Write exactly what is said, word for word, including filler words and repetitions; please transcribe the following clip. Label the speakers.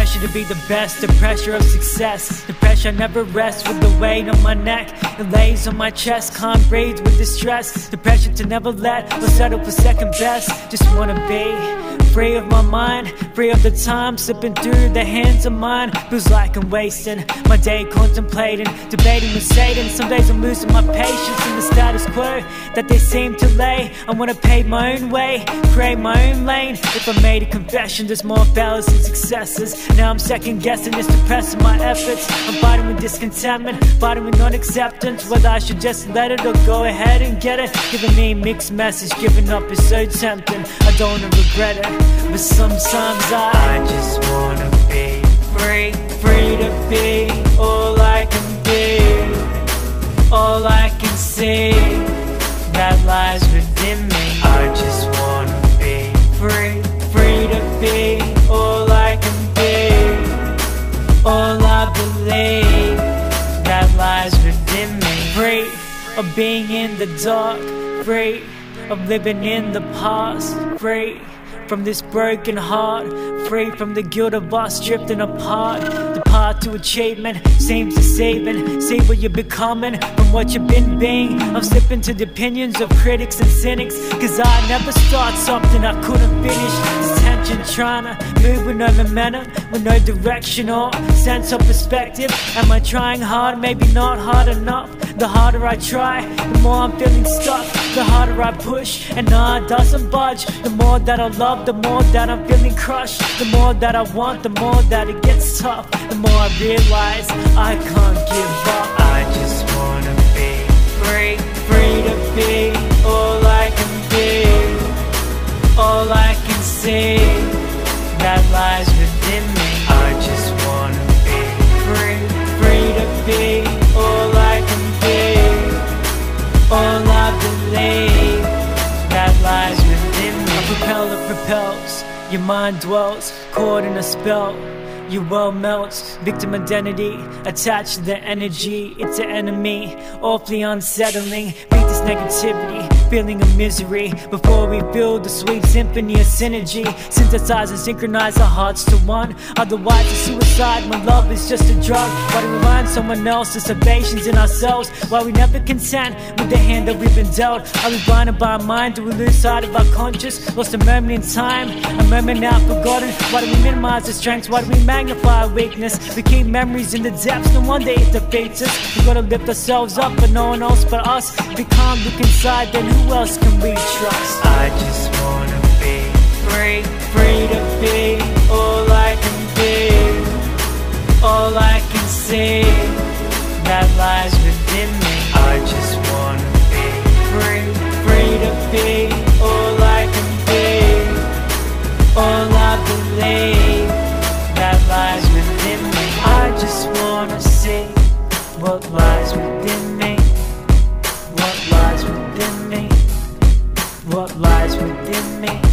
Speaker 1: pressure to be the best, the pressure of success. The pressure never rests with the weight on my neck. It lays on my chest, can't breathe with the stress. The pressure to never let or settle for second best. Just wanna be free of my mind, free of the time slipping through the hands of mine. Feels like I'm wasting my day contemplating, debating with Satan. Some days I'm losing my patience in the status quo that they seem to lay. I wanna pave my own way, create my own lane. If I made a confession, there's more failures than successes. Now I'm second guessing, it's depressing my efforts. I'm fighting with discontentment, fighting with non-acceptance. Whether I should just let it or go ahead and get it. Giving me a mixed message, giving up is so tempting. I don't wanna regret it, but sometimes I, I just wanna be free. Free to be all I can be, all I can see that lies within me. I just wanna be free. Free to be all I can be, all I believe that lies within me. Free of being in the dark, free of living in the past, free from this broken heart, free from the guilt of us drifting apart. The path to achievement seems deceiving. See what you're becoming from what you've been being. I'm slipping to the opinions of critics and cynics, cause I never start something I couldn't finish. This tension trying to move with no momentum, with no direction or sense of perspective. Am I trying hard? Maybe not hard enough. The harder I try, the more I'm feeling stuck. The harder I push, and nah, it doesn't budge. The more that I love, the more that I'm feeling crushed. The more that I want, the more that it gets tough. The more I realize I can't give up. I just wanna be free. Free to be all I can be, all I can see that lies within me. I just wanna be free. Free to be all I can be, all I believe that lies within me. A propeller propels, your mind dwells, caught in a spell. Your world melts, victim identity attached to the energy. It's an enemy, awfully unsettling. Beat this negativity, feeling of misery, before we build the sweet symphony of synergy. Synthesize and synchronize our hearts to one. Otherwise it's suicide when love is just a drug. Why do we remind someone else of salvations in ourselves? Why we never content with the hand that we've been dealt? Are we blinded by our mind? Do we lose sight of our conscience? Lost a moment in time, a moment now forgotten. Why do we minimize our strengths? Why do we magnify our weakness? We keep memories in the depths, no wonder it defeats us. We gotta lift ourselves up, but no one else but us. If we can't look inside, then who else can we trust? I just wanna be free. Free to be all I can be, all I can see that lies within me. I just wanna be free. Free to be all I can be, all I believe that lies within me. I just wanna see what lies within me, what lies within me, what lies within me.